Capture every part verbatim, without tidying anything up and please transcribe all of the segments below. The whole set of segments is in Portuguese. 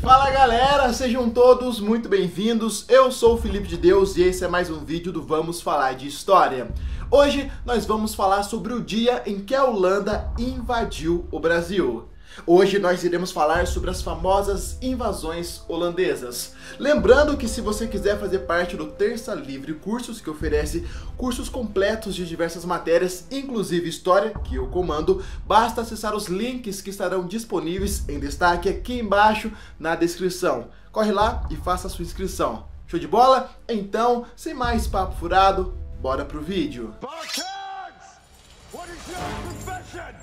Fala galera, sejam todos muito bem-vindos, eu sou o Felipe de Deus e esse é mais um vídeo do Vamos Falar de História. Hoje nós vamos falar sobre o dia em que a Holanda invadiu o Brasil. Hoje nós iremos falar sobre as famosas invasões holandesas. Lembrando que se você quiser fazer parte do Terça Livre Cursos, que oferece cursos completos de diversas matérias, inclusive História, que eu comando, basta acessar os links que estarão disponíveis em destaque aqui embaixo na descrição. Corre lá e faça a sua inscrição. Show de bola? Então, sem mais papo furado, bora pro vídeo. What is your profession?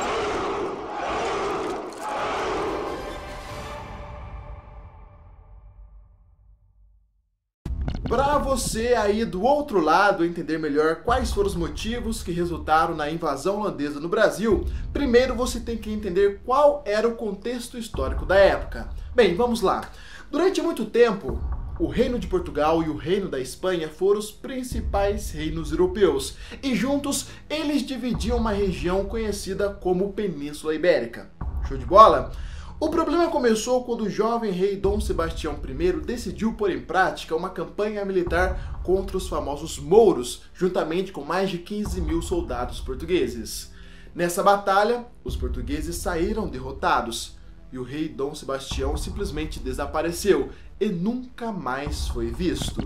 Para você aí do outro lado entender melhor quais foram os motivos que resultaram na invasão holandesa no Brasil, primeiro você tem que entender qual era o contexto histórico da época. Bem, vamos lá. Durante muito tempo, o Reino de Portugal e o Reino da Espanha foram os principais reinos europeus, e juntos eles dividiam uma região conhecida como Península Ibérica. Show de bola? O problema começou quando o jovem rei Dom Sebastião I decidiu pôr em prática uma campanha militar contra os famosos mouros, juntamente com mais de quinze mil soldados portugueses. Nessa batalha, os portugueses saíram derrotados e o rei Dom Sebastião simplesmente desapareceu e nunca mais foi visto.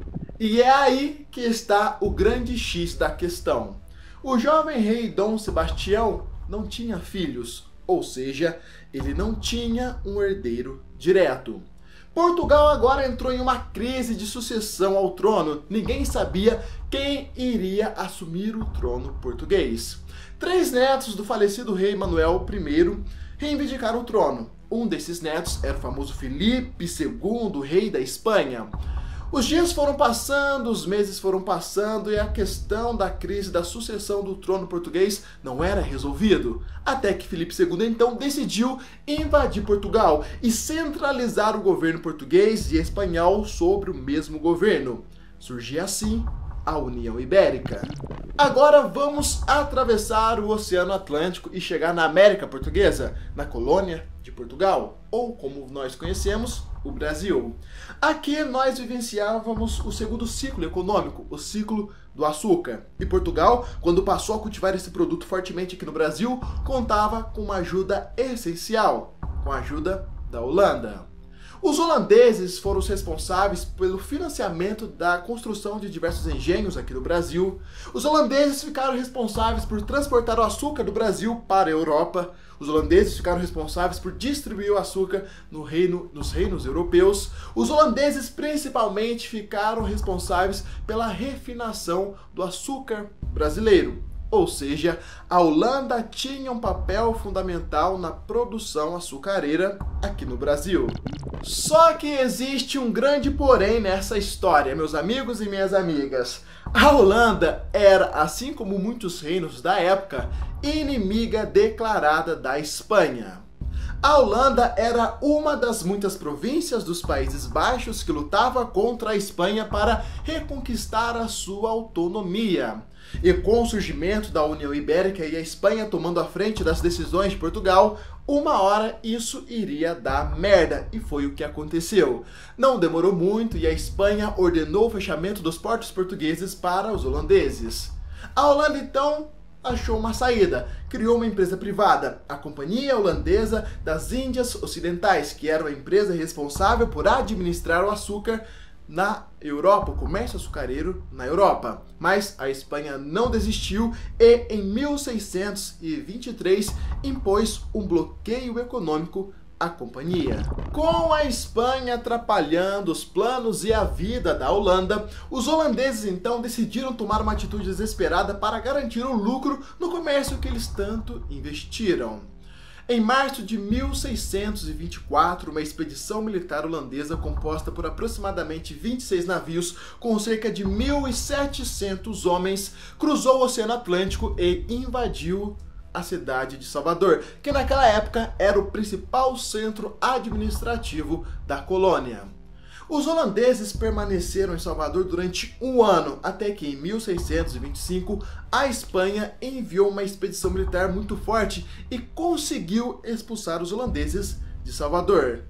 E é aí que está o grande X da questão. O jovem rei Dom Sebastião não tinha filhos, ou seja, ele não tinha um herdeiro direto. Portugal agora entrou em uma crise de sucessão ao trono. Ninguém sabia quem iria assumir o trono português. Três netos do falecido rei Manuel I reivindicaram o trono. Um desses netos era o famoso Felipe segundo, rei da Espanha. Os dias foram passando, os meses foram passando e a questão da crise da sucessão do trono português não era resolvido. Até que Felipe segundo então decidiu invadir Portugal e centralizar o governo português e espanhol sobre o mesmo governo. Surgia assim a União Ibérica. Agora vamos atravessar o Oceano Atlântico e chegar na América Portuguesa, na colônia de Portugal, ou como nós conhecemos, o Brasil. Aqui nós vivenciávamos o segundo ciclo econômico, o ciclo do açúcar. E Portugal, quando passou a cultivar esse produto fortemente aqui no Brasil, contava com uma ajuda essencial, com a ajuda da Holanda. Os holandeses foram os responsáveis pelo financiamento da construção de diversos engenhos aqui no Brasil. Os holandeses ficaram responsáveis por transportar o açúcar do Brasil para a Europa. Os holandeses ficaram responsáveis por distribuir o açúcar no reino, nos reinos europeus. Os holandeses principalmente ficaram responsáveis pela refinação do açúcar brasileiro. Ou seja, a Holanda tinha um papel fundamental na produção açucareira aqui no Brasil. Só que existe um grande porém nessa história, meus amigos e minhas amigas. A Holanda era, assim como muitos reinos da época, inimiga declarada da Espanha. A Holanda era uma das muitas províncias dos Países Baixos que lutava contra a Espanha para reconquistar a sua autonomia. E com o surgimento da União Ibérica e a Espanha tomando a frente das decisões de Portugal, uma hora isso iria dar merda, e foi o que aconteceu. Não demorou muito e a Espanha ordenou o fechamento dos portos portugueses para os holandeses. A Holanda então achou uma saída, criou uma empresa privada, a Companhia Holandesa das Índias Ocidentais, que era a empresa responsável por administrar o açúcar na Europa, o comércio açucareiro na Europa. Mas a Espanha não desistiu e em mil seiscentos e vinte e três impôs um bloqueio econômico à companhia. Com a Espanha atrapalhando os planos e a vida da Holanda, os holandeses então decidiram tomar uma atitude desesperada para garantir o lucro no comércio que eles tanto investiram. Em março de mil seiscentos e vinte e quatro, uma expedição militar holandesa composta por aproximadamente vinte e seis navios com cerca de mil e setecentos homens cruzou o Oceano Atlântico e invadiu a cidade de Salvador, que naquela época era o principal centro administrativo da colônia. Os holandeses permaneceram em Salvador durante um ano, até que em mil seiscentos e vinte e cinco a Espanha enviou uma expedição militar muito forte e conseguiu expulsar os holandeses de Salvador.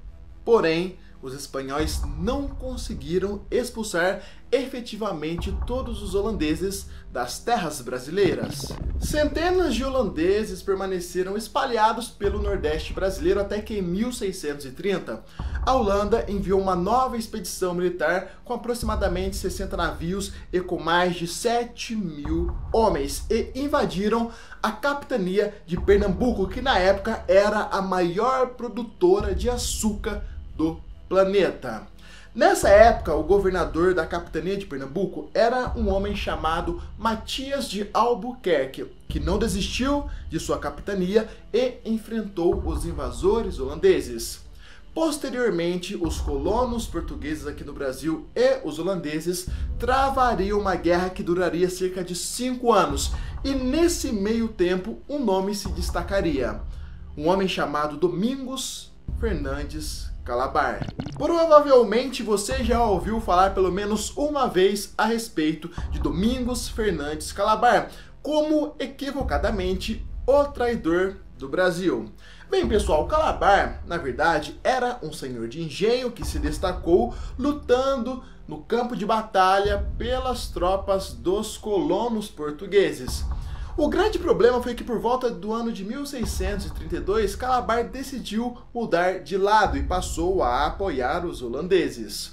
Porém, os espanhóis não conseguiram expulsar efetivamente todos os holandeses das terras brasileiras. Centenas de holandeses permaneceram espalhados pelo Nordeste brasileiro até que em mil seiscentos e trinta, a Holanda enviou uma nova expedição militar com aproximadamente sessenta navios e com mais de sete mil homens e invadiram a capitania de Pernambuco, que na época era a maior produtora de açúcar do planeta. Nessa época, o governador da capitania de Pernambuco era um homem chamado Matias de Albuquerque, que não desistiu de sua capitania e enfrentou os invasores holandeses. Posteriormente, os colonos portugueses aqui no Brasil e os holandeses travariam uma guerra que duraria cerca de cinco anos, e nesse meio tempo um nome se destacaria: um homem chamado Domingos Fernandes Calabar. Provavelmente você já ouviu falar pelo menos uma vez a respeito de Domingos Fernandes Calabar, como equivocadamente o traidor do Brasil. Bem, pessoal, Calabar, na verdade, era um senhor de engenho que se destacou lutando no campo de batalha pelas tropas dos colonos portugueses. O grande problema foi que por volta do ano de mil seiscentos e trinta e dois, Calabar decidiu mudar de lado e passou a apoiar os holandeses.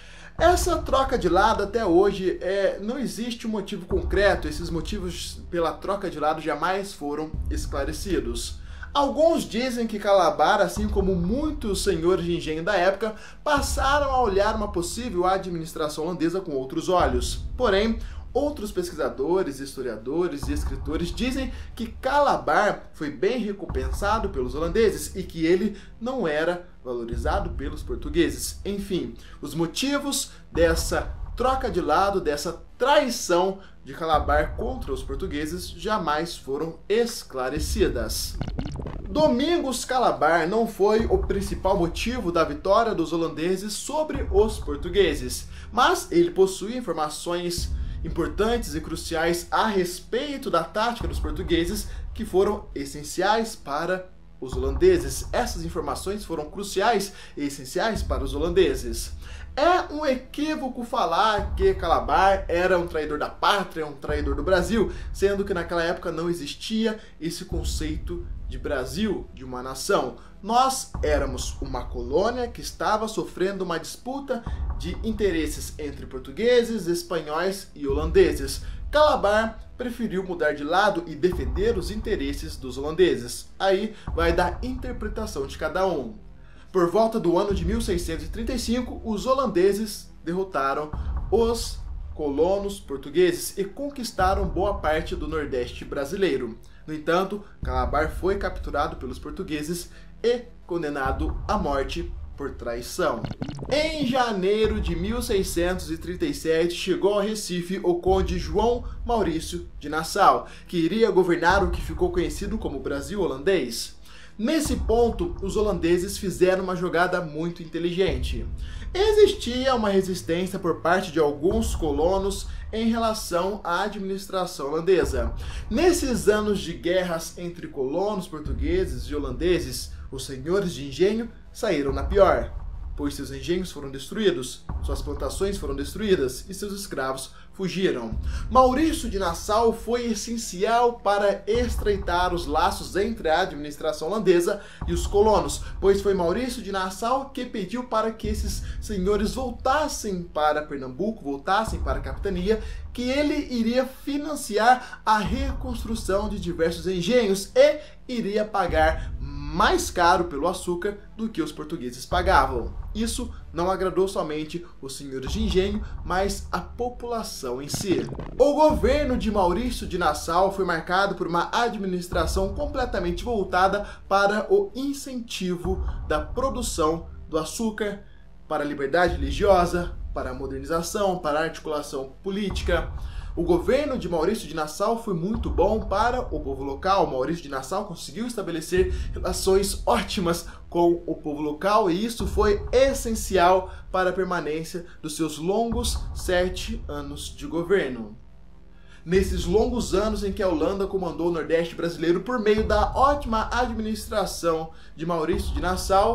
Essa troca de lado até hoje é, não existe um motivo concreto, esses motivos pela troca de lado jamais foram esclarecidos. Alguns dizem que Calabar, assim como muitos senhores de engenho da época, passaram a olhar uma possível administração holandesa com outros olhos. Porém, outros pesquisadores, historiadores e escritores dizem que Calabar foi bem recompensado pelos holandeses e que ele não era valorizado pelos portugueses. Enfim, os motivos dessa troca de lado, dessa traição de Calabar contra os portugueses jamais foram esclarecidas. Domingos Calabar não foi o principal motivo da vitória dos holandeses sobre os portugueses, mas ele possui informações importantes e cruciais a respeito da tática dos portugueses que foram essenciais para os holandeses. Essas informações foram cruciais e essenciais para os holandeses. É um equívoco falar que Calabar era um traidor da pátria, um traidor do Brasil, sendo que naquela época não existia esse conceito de Brasil, de uma nação. Nós éramos uma colônia que estava sofrendo uma disputa de interesses entre portugueses, espanhóis e holandeses. Calabar preferiu mudar de lado e defender os interesses dos holandeses. Aí vai da interpretação de cada um. Por volta do ano de mil seiscentos e trinta e cinco, os holandeses derrotaram os colonos portugueses e conquistaram boa parte do Nordeste brasileiro. No entanto, Calabar foi capturado pelos portugueses e condenado à morte por traição. Em janeiro de mil seiscentos e trinta e sete, chegou ao Recife o conde João Maurício de Nassau, que iria governar o que ficou conhecido como Brasil holandês. Nesse ponto, os holandeses fizeram uma jogada muito inteligente. Existia uma resistência por parte de alguns colonos em relação à administração holandesa. Nesses anos de guerras entre colonos portugueses e holandeses, os senhores de engenho saíram na pior, pois seus engenhos foram destruídos, suas plantações foram destruídas e seus escravos fugiram. Maurício de Nassau foi essencial para estreitar os laços entre a administração holandesa e os colonos, pois foi Maurício de Nassau que pediu para que esses senhores voltassem para Pernambuco, voltassem para a capitania, que ele iria financiar a reconstrução de diversos engenhos e iria pagar mais caro pelo açúcar do que os portugueses pagavam. Isso não agradou somente os senhores de engenho, mas a população em si. O governo de Maurício de Nassau foi marcado por uma administração completamente voltada para o incentivo da produção do açúcar, para a liberdade religiosa, para a modernização, para a articulação política. O governo de Maurício de Nassau foi muito bom para o povo local. Maurício de Nassau conseguiu estabelecer relações ótimas com o povo local e isso foi essencial para a permanência dos seus longos sete anos de governo. Nesses longos anos em que a Holanda comandou o Nordeste brasileiro por meio da ótima administração de Maurício de Nassau,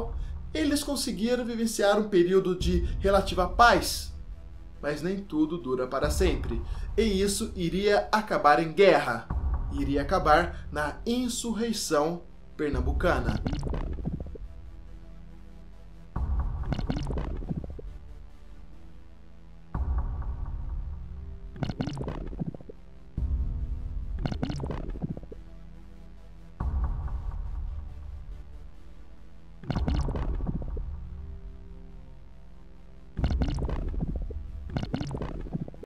eles conseguiram vivenciar um período de relativa paz, mas nem tudo dura para sempre, e isso iria acabar em guerra, iria acabar na insurreição pernambucana.